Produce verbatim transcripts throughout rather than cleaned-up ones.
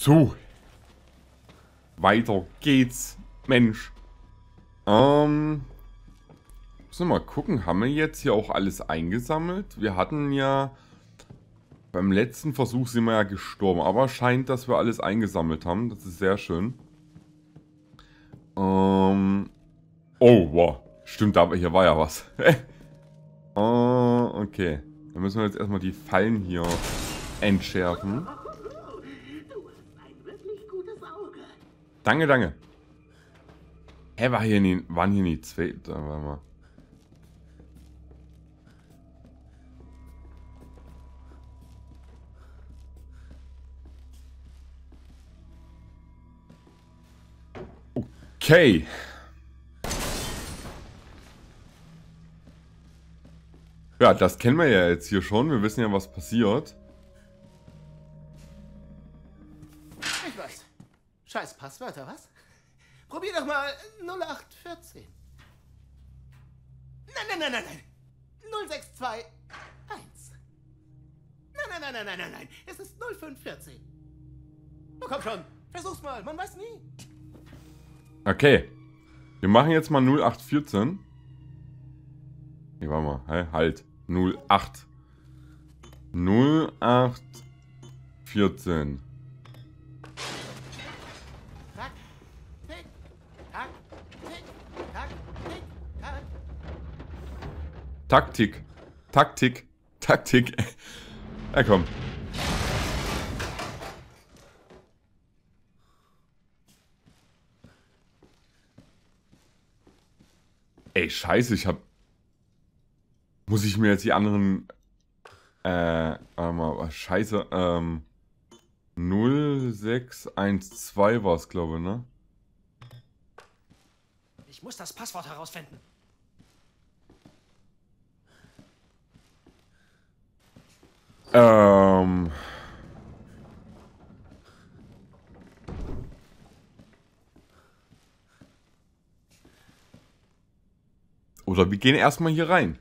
So. Weiter geht's. Mensch. Ähm. Müssen wir mal gucken. Haben wir jetzt hier auch alles eingesammelt? Wir hatten ja... Beim letzten Versuch sind wir ja gestorben. Aber scheint, dass wir alles eingesammelt haben. Das ist sehr schön. Ähm. Oh, wow. Stimmt, aber hier war ja was. Oh, okay. Dann müssen wir jetzt erstmal die Fallen hier entschärfen. Danke, danke. Hä, war hier nie, waren hier nie zwei? Da war mal. Okay. Ja, das kennen wir ja jetzt hier schon. Wir wissen ja, was passiert. Ich weiß. Scheiß Passwörter, was? Probier doch mal null acht vierzehn. Nein, nein, nein, nein, nein. null sechs zwei eins. Nein, nein, nein, nein, nein, nein, nein. Es ist null fünf vierzehn. Oh, komm schon. Versuch's mal. Man weiß nie. Okay. Wir machen jetzt mal null acht vierzehn. Nee, warte mal. Hey, halt. null acht. null acht vierzehn. Tack, tick, tack, tick, tack, tick, tack. Taktik. Taktik. Taktik. Ja, komm. Ey, scheiße, ich hab... Muss ich mir jetzt die anderen... Äh, warte mal, scheiße, ähm... null sechs eins zwei war es, glaube ich, ne? Ich muss das Passwort herausfinden. Ähm... Oder wir gehen erstmal hier rein.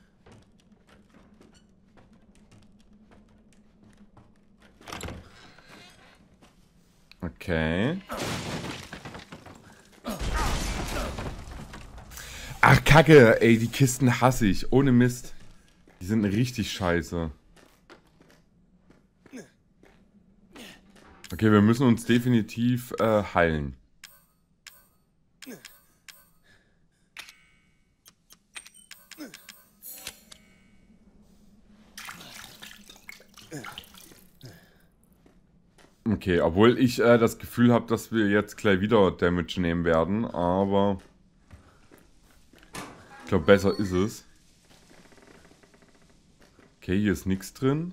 Okay. Ach, Kacke, ey, die Kisten hasse ich. Ohne Mist. Die sind richtig scheiße. Okay, wir müssen uns definitiv äh, heilen. Okay, obwohl ich äh, das Gefühl habe, dass wir jetzt gleich wieder Damage nehmen werden, aber ich glaube, besser ist es. Okay, hier ist nichts drin.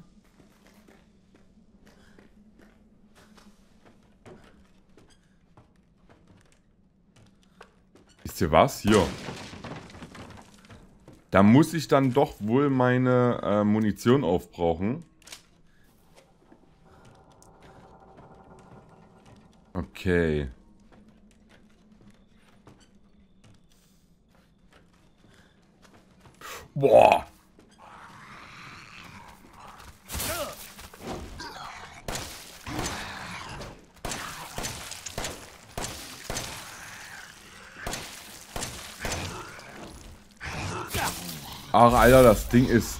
Wisst ihr was? Hier. Da muss ich dann doch wohl meine äh, Munition aufbrauchen. Okay. Boah. Ach, Alter, das Ding ist...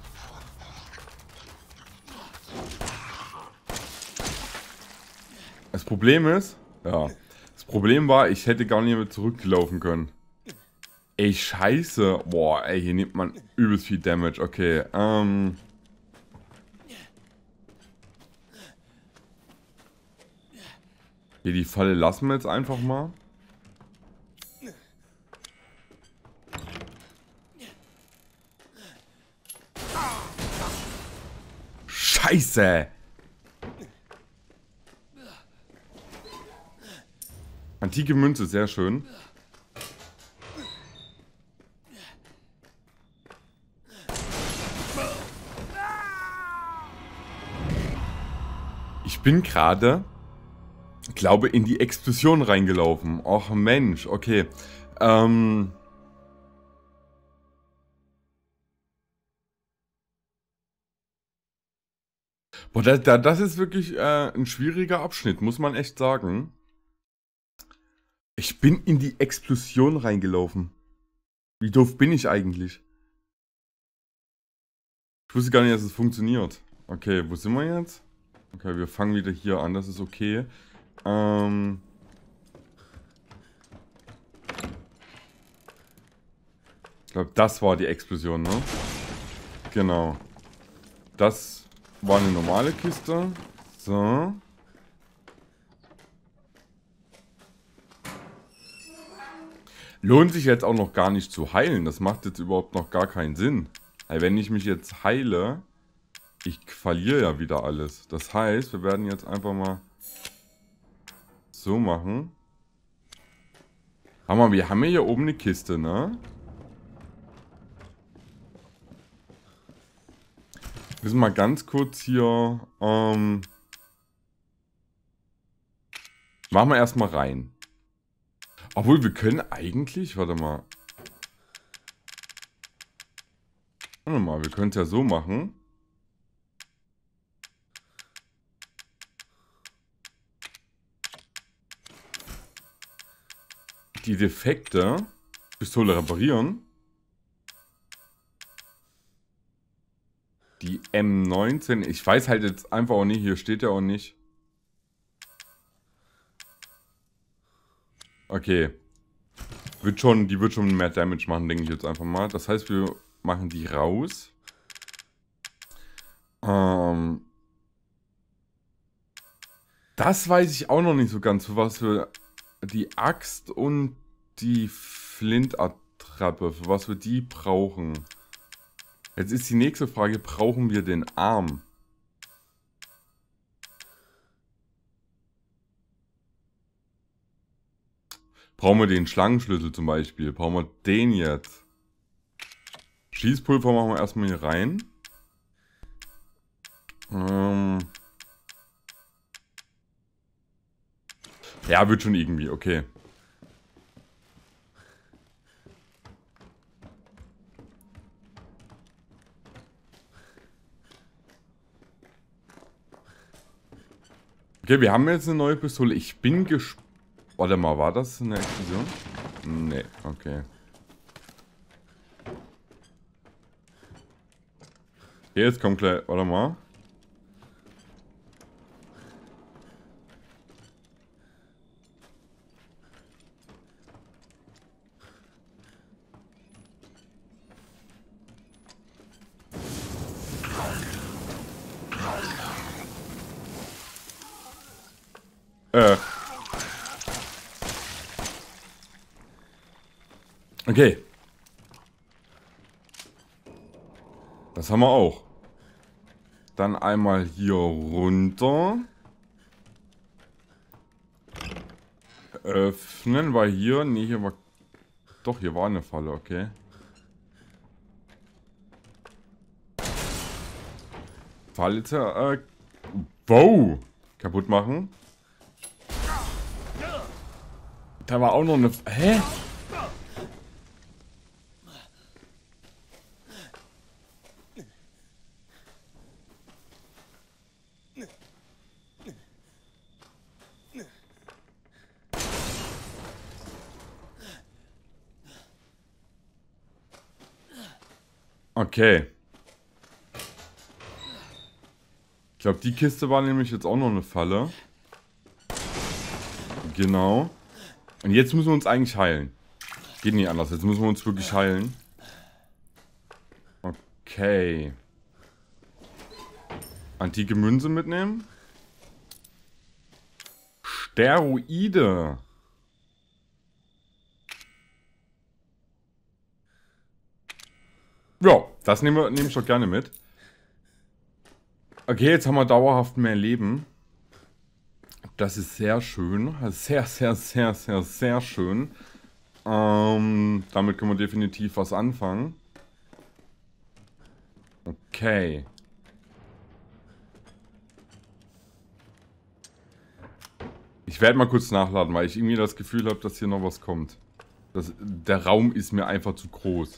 Das Problem ist... Ja. Das Problem war, ich hätte gar nicht mehr zurücklaufen können. Ey, scheiße. Boah, ey, hier nimmt man übelst viel Damage. Okay, ähm... Hier, die Falle lassen wir jetzt einfach mal. Scheiße! Antike Münze, sehr schön. Ich bin gerade, glaube, in die Explosion reingelaufen. Och Mensch, okay. Ähm... Boah, das, das ist wirklich äh, ein schwieriger Abschnitt, muss man echt sagen. Ich bin in die Explosion reingelaufen. Wie doof bin ich eigentlich? Ich wusste gar nicht, dass es funktioniert. Okay, wo sind wir jetzt? Okay, wir fangen wieder hier an, das ist okay. Ähm... Ich glaube, das war die Explosion, ne? Genau. Das war eine normale Kiste. So. Lohnt sich jetzt auch noch gar nicht zu heilen. Das macht jetzt überhaupt noch gar keinen Sinn. Weil wenn ich mich jetzt heile, ich verliere ja wieder alles. Das heißt, wir werden jetzt einfach mal so machen. Hammer, wir haben ja hier oben eine Kiste, ne? Wir müssen mal ganz kurz hier, ähm, machen wir erstmal rein. Obwohl, wir können eigentlich, warte mal. Warte mal, wir können es ja so machen. Die defekte Pistole reparieren. Die M neunzehn, ich weiß halt jetzt einfach auch nicht, hier steht ja auch nicht. Okay. Wird schon, die wird schon mehr Damage machen, denke ich jetzt einfach mal. Das heißt, wir machen die raus. Ähm. Das weiß ich auch noch nicht so ganz, für was wir die Axt und die Flintattrappe, für was wir die brauchen. Jetzt ist die nächste Frage, brauchen wir den Arm? Brauchen wir den Schlangenschlüssel zum Beispiel? Brauchen wir den jetzt? Schießpulver machen wir erstmal hier rein. Ähm ja, wird schon irgendwie, okay. Okay, wir haben jetzt eine neue Pistole. Ich bin gespannt. Warte mal, war das eine Explosion? Nee, okay. Okay, jetzt kommt gleich. Warte mal. Äh. Okay. Das haben wir auch. Dann einmal hier runter. Öffnen wir hier. Nee, hier war... Doch, hier war eine Falle, okay. Falle, äh... Wow! Kaputt machen. Da war auch noch eine... Hä? Okay. Ich glaube, die Kiste war nämlich jetzt auch noch eine Falle. Genau. Und jetzt müssen wir uns eigentlich heilen. Geht nicht anders. Jetzt müssen wir uns wirklich heilen. Okay. Antike Münze mitnehmen. Steroide. Ja, das nehme nehm ich doch gerne mit. Okay, jetzt haben wir dauerhaft mehr Leben. Das ist sehr schön. Sehr, sehr, sehr, sehr, sehr schön. Ähm, damit können wir definitiv was anfangen. Okay. Ich werde mal kurz nachladen, weil ich irgendwie das Gefühl habe, dass hier noch was kommt. Das, der Raum ist mir einfach zu groß.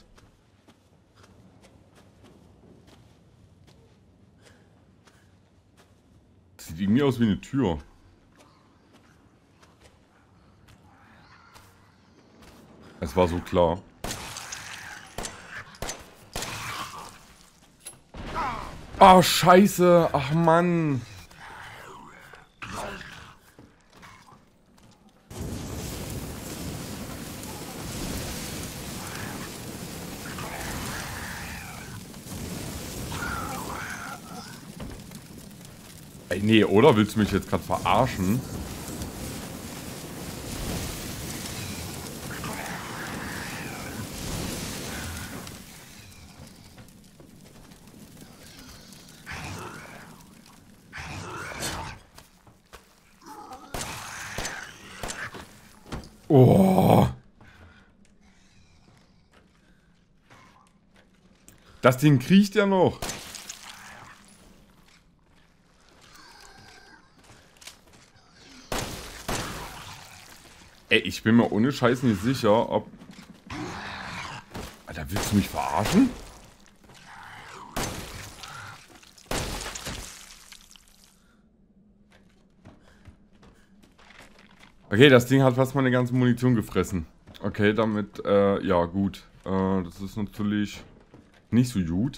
aus wie eine Tür. Es war so klar. Oh, scheiße. Ach, Mann. Ey, nee, oder? Willst du mich jetzt gerade verarschen? Oh. Das Ding kriecht ja noch. Ey, ich bin mir ohne Scheiß nicht sicher, ob... Alter, willst du mich verarschen? Okay, das Ding hat fast meine ganze Munition gefressen. Okay, damit, äh, ja gut. Äh, das ist natürlich nicht so gut.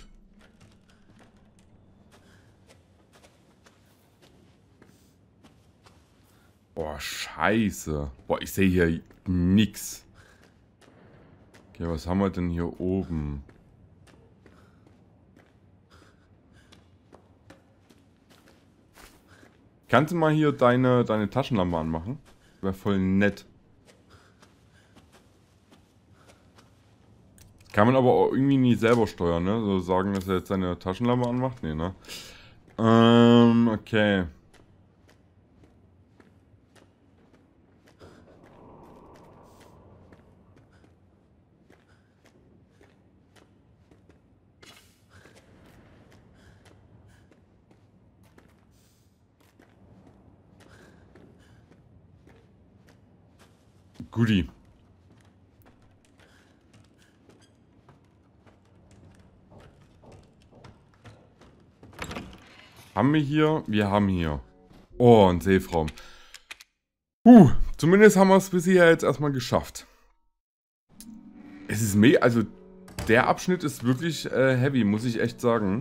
Boah, scheiße. Boah, ich sehe hier nix. Okay, was haben wir denn hier oben? Kannst du mal hier deine, deine Taschenlampe anmachen? Wäre voll nett. Kann man aber auch irgendwie nie selber steuern, ne? So sagen, dass er jetzt seine Taschenlampe anmacht? Nee, ne? Ähm, okay. Guti. Haben wir hier? Wir haben hier. Oh, ein Safe-Raum. Uh, zumindest haben wir es bisher jetzt erstmal geschafft. Es ist mega, also der Abschnitt ist wirklich äh, heavy, muss ich echt sagen.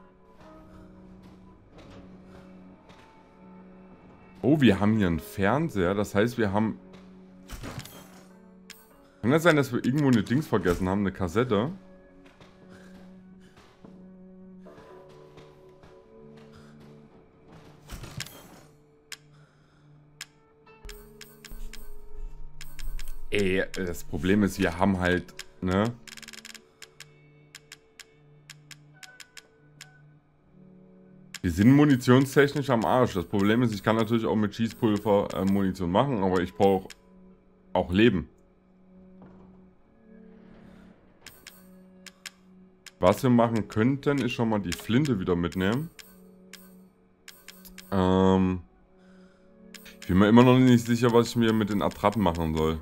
Oh, wir haben hier einen Fernseher, das heißt, wir haben... Kann das sein, dass wir irgendwo eine Dings vergessen haben, eine Kassette? Ey, das Problem ist, wir haben halt, ne? Wir sind munitionstechnisch am Arsch. Das Problem ist, ich kann natürlich auch mit Schießpulver äh, Munition machen, aber ich brauche auch Leben. Was wir machen könnten, ist schon mal die Flinte wieder mitnehmen. Ähm, ich bin mir immer noch nicht sicher, was ich mir mit den Attrappen machen soll.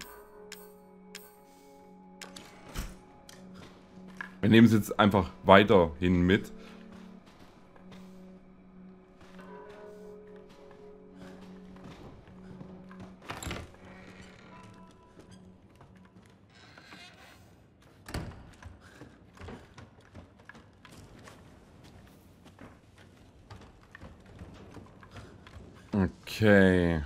Wir nehmen es jetzt einfach weiterhin mit. Okay.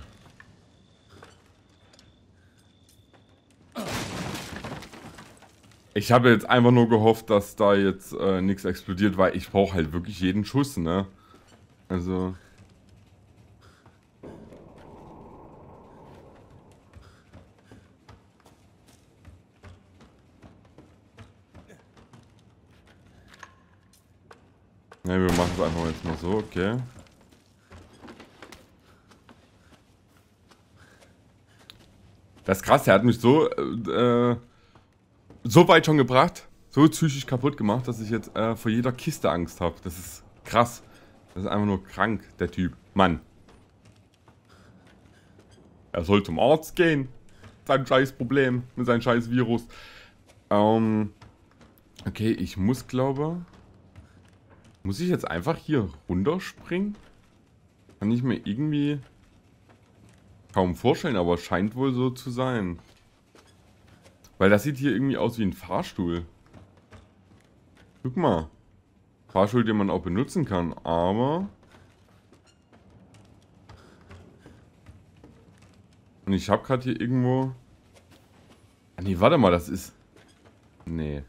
Ich habe jetzt einfach nur gehofft, dass da jetzt äh, nichts explodiert, weil ich brauche halt wirklich jeden Schuss, ne? Also... Ne, wir machen es einfach jetzt mal so, okay. Das ist krass, der hat mich so, äh, so weit schon gebracht, so psychisch kaputt gemacht, dass ich jetzt äh, vor jeder Kiste Angst habe. Das ist krass. Das ist einfach nur krank, der Typ. Mann. Er soll zum Arzt gehen. Sein scheiß Problem mit seinem scheiß Virus. Ähm, okay, ich muss, glaube... Muss ich jetzt einfach hier runterspringen? Kann ich mir irgendwie kaum vorstellen, aber es scheint wohl so zu sein. Weil das sieht hier irgendwie aus wie ein Fahrstuhl. Guck mal. Fahrstuhl, den man auch benutzen kann, aber... Und ich habe gerade hier irgendwo... Ah, nee, warte mal, das ist... Nee.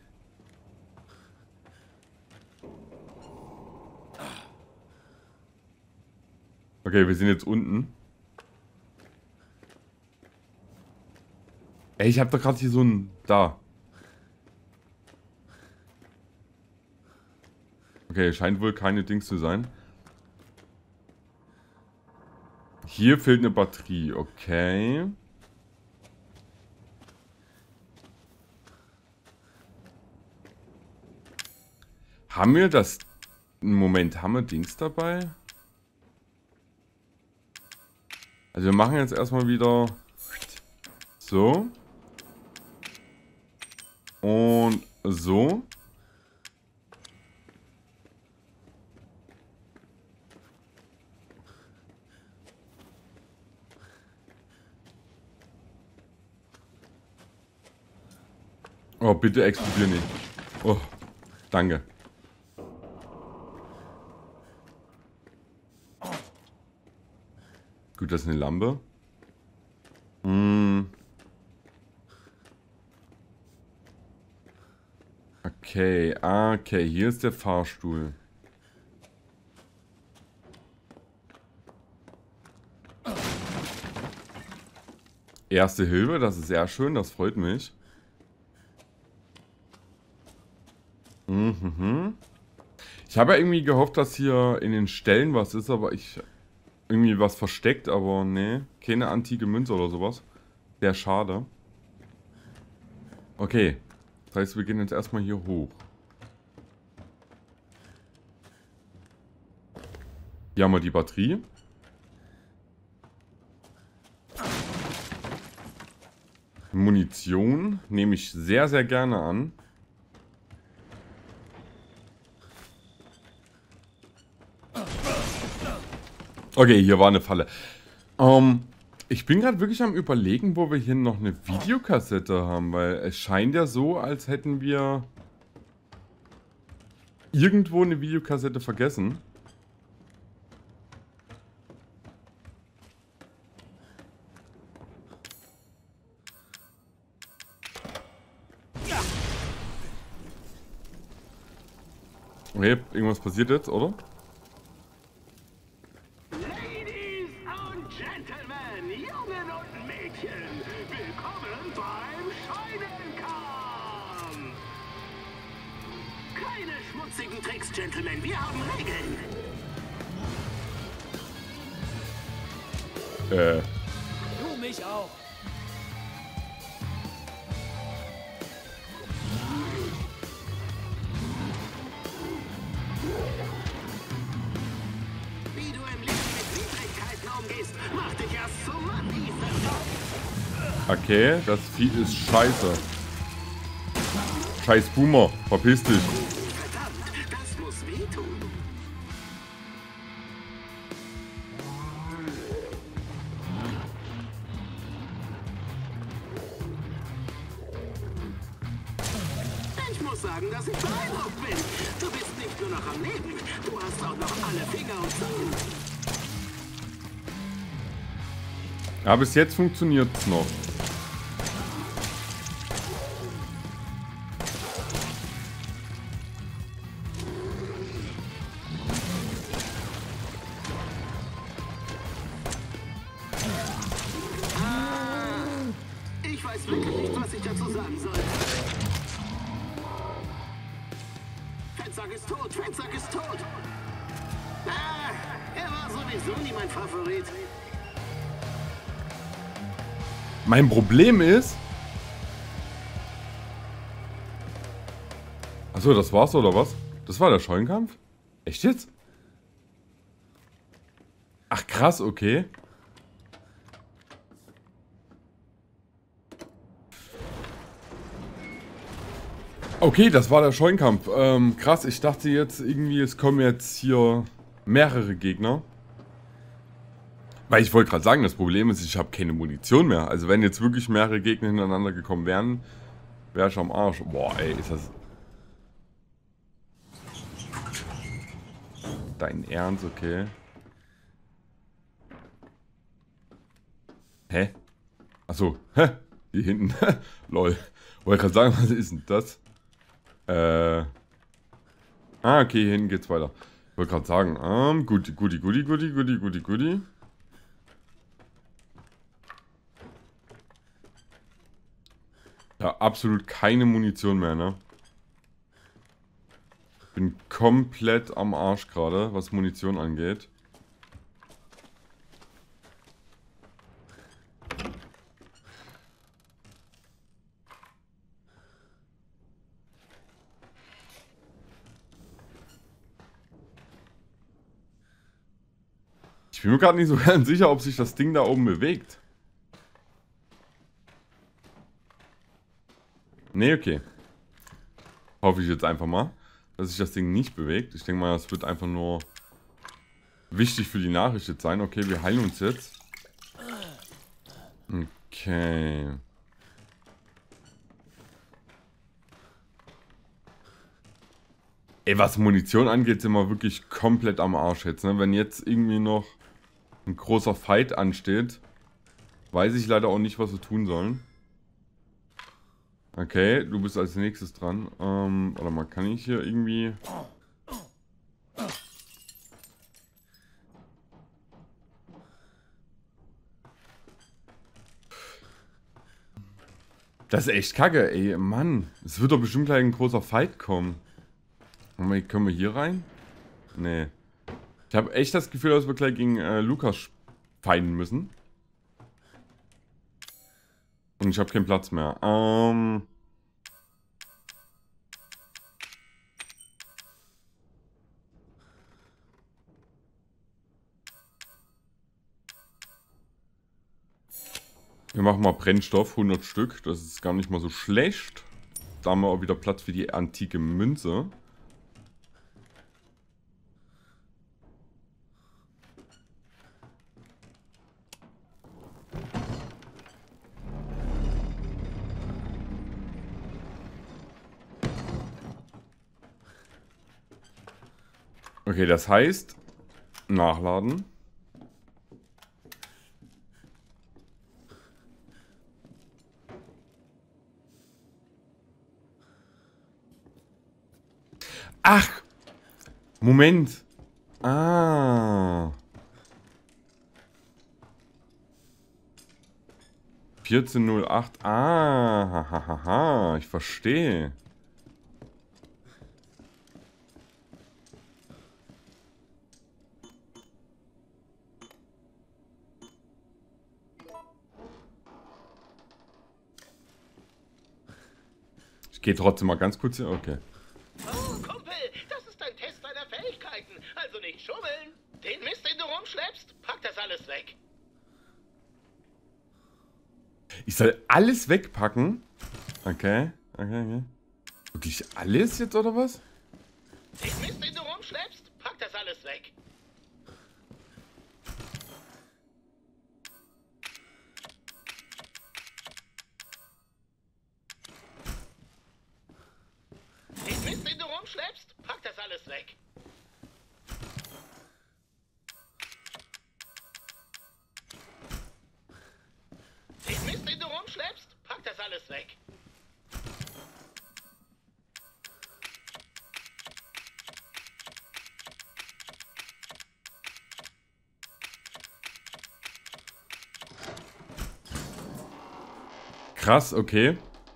Okay, wir sind jetzt unten. Ey, ich habe doch gerade hier so ein... Da. Okay, scheint wohl keine Dings zu sein. Hier fehlt eine Batterie, okay. Haben wir das... Moment, haben wir Dings dabei? Also wir machen jetzt erstmal wieder... So. Und so. Oh, bitte explodier nicht. Oh, danke. Gut, das ist eine Lampe. Hm. Okay, okay, hier ist der Fahrstuhl. Erste Hilfe, das ist sehr schön, das freut mich. Mhm. Ich habe ja irgendwie gehofft, dass hier in den Stellen was ist, aber ich... Irgendwie was versteckt, aber nee. Keine antike Münze oder sowas. Sehr schade. Okay. Das heißt, wir gehen jetzt erstmal hier hoch. Hier haben wir die Batterie. Munition nehme ich sehr, sehr gerne an. Okay, hier war eine Falle. Ähm, ich bin gerade wirklich am Überlegen, wo wir hier noch eine Videokassette haben, weil es scheint ja so, als hätten wir irgendwo eine Videokassette vergessen. Okay, irgendwas passiert jetzt, oder? Tricks, Gentlemen, wir haben Regeln. Äh. Du mich auch. Wie du im Leben mit Widrigkeiten umgehst, mach dich erst zum Mann, Ethan. Okay, das Vieh ist scheiße. Scheiß Boomer, verpiss dich. Sagen, dass ich beeindruckt bin. Du bist nicht nur noch am Leben, du hast auch noch alle Finger und Zungen. Ja, bis jetzt funktioniert es noch. Ah, ich weiß wirklich nicht, was ich dazu sagen soll. Fettsack ist tot, Fettsack ist tot. Ah, er war sowieso nie mein Favorit. Mein Problem ist... Achso, das war's oder was? Das war der Scheunenkampf? Echt jetzt? Ach krass, okay. Okay, das war der Scheunenkampf. Ähm, krass, ich dachte jetzt irgendwie, es kommen jetzt hier mehrere Gegner. Weil ich wollte gerade sagen, das Problem ist, ich habe keine Munition mehr. Also wenn jetzt wirklich mehrere Gegner hintereinander gekommen wären, wäre ich am Arsch. Boah, ey, ist das... Dein Ernst, okay. Hä? Achso, hä? Hier hinten. Lol. Wollte gerade sagen, was ist denn das? Äh... Ah, okay, hier hinten geht's weiter. Ich wollte gerade sagen, ähm, guti, guti, guti, guti, guti, guti, guti. Ja, absolut keine Munition mehr, ne? Bin komplett am Arsch gerade, was Munition angeht. Ich bin mir gerade nicht so ganz sicher, ob sich das Ding da oben bewegt. Nee, okay. Hoffe ich jetzt einfach mal, dass sich das Ding nicht bewegt. Ich denke mal, das wird einfach nur wichtig für die Nachricht jetzt sein. Okay, wir heilen uns jetzt. Okay. Ey, was Munition angeht, sind wir wirklich komplett am Arsch jetzt, ne? Wenn jetzt irgendwie noch ein großer Fight ansteht, weiß ich leider auch nicht, was wir tun sollen. Okay, du bist als nächstes dran. Ähm, warte mal, kann ich hier irgendwie... Das ist echt kacke, ey, Mann. Es wird doch bestimmt gleich ein großer Fight kommen. Können wir hier rein? Nee. Ich habe echt das Gefühl, dass wir gleich gegen äh, Lukas fighten müssen. Und ich habe keinen Platz mehr. Ähm... Wir machen mal Brennstoff, hundert Stück. Das ist gar nicht mal so schlecht. Da haben wir auch wieder Platz für die antike Münze. Okay, das heißt, nachladen. Ach! Moment! Ah! vierzehn null acht. Ah! Hahaha. Ich verstehe. Ich gehe trotzdem mal ganz kurz hier. Okay. Oh, Kumpel, das ist ein Test deiner Fähigkeiten. Also nicht schummeln. Den Mist, den du rumschleppst, pack das alles weg. Ich soll alles wegpacken? Okay. Okay, okay. Wirklich alles jetzt, oder was? Den Mist, den du rumschleppst, pack das alles weg. Den Mist, den du rumschleppst, pack das alles weg. Den Mist, den du rumschleppst, pack das alles weg. Krass, okay.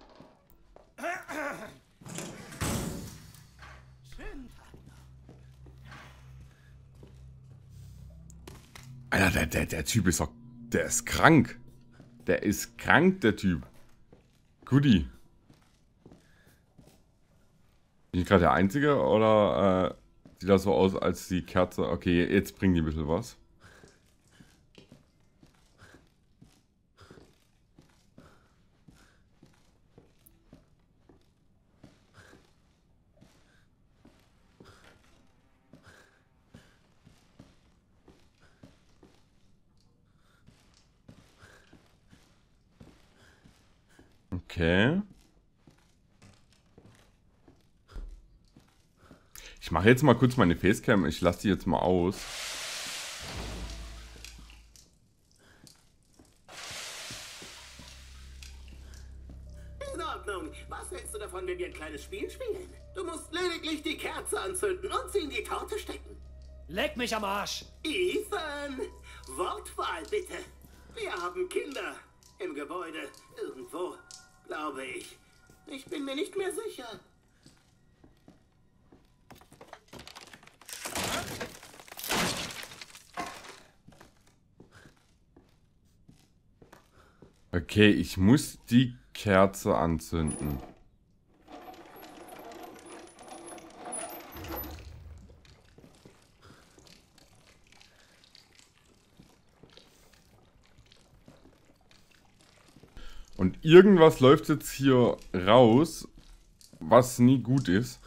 Alter, der, der, der Typ ist doch... Der ist krank. Der ist krank, der Typ. Goodie. Bin ich gerade der Einzige oder äh, sieht das so aus als die Kerze? Okay, jetzt bringen die ein bisschen was. Okay. Ich mache jetzt mal kurz meine Facecam. Ich lasse die jetzt mal aus. In Ordnung. Was hältst du davon, wenn wir ein kleines Spiel spielen? Du musst lediglich die Kerze anzünden und sie in die Torte stecken. Leck mich am Arsch! Ethan, Wortwahl bitte. Wir haben Kinder im Gebäude. Irgendwo, glaube ich. Ich bin mir nicht mehr sicher. Okay, ich muss die Kerze anzünden. Und irgendwas läuft jetzt hier raus, was nie gut ist.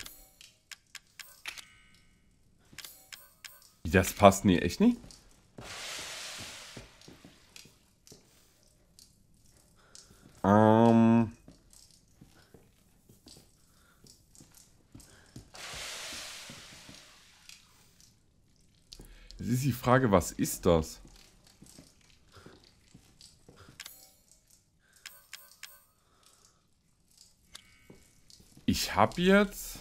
Das passt nie, echt nicht? Ähm... Jetzt ist die Frage, was ist das? Ich habe jetzt...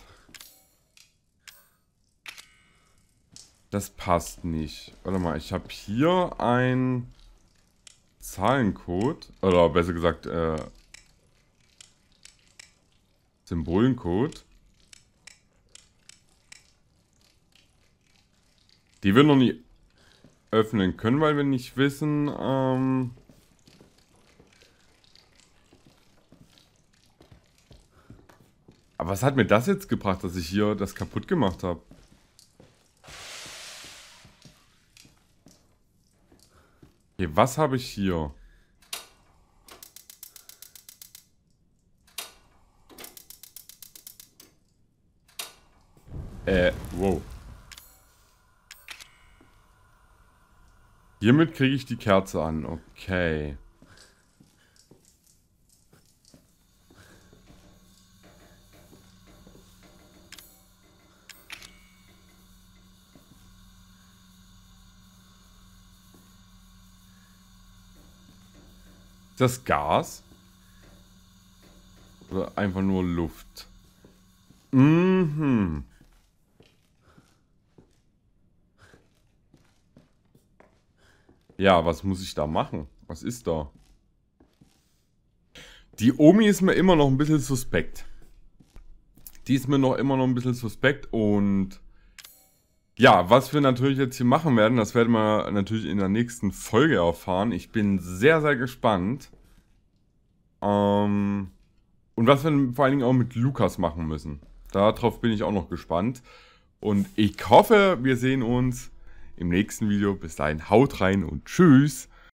Das passt nicht. Warte mal, ich habe hier ein Zahlencode. Oder besser gesagt, äh, Symbolencode. Die wir noch nie öffnen können, weil wir nicht wissen, ähm... Aber was hat mir das jetzt gebracht, dass ich hier das kaputt gemacht habe? Okay, was habe ich hier? Äh, wow. Hiermit kriege ich die Kerze an, okay. Ist das Gas? Oder einfach nur Luft? Mhm. Ja, was muss ich da machen? Was ist da? Die Omi ist mir immer noch ein bisschen suspekt. Die ist mir noch immer noch ein bisschen suspekt und... Ja, was wir natürlich jetzt hier machen werden, das werden wir natürlich in der nächsten Folge erfahren. Ich bin sehr, sehr gespannt. Ähm, und was wir vor allen Dingen auch mit Lukas machen müssen. Darauf bin ich auch noch gespannt. Und ich hoffe, wir sehen uns im nächsten Video. Bis dahin, haut rein und tschüss.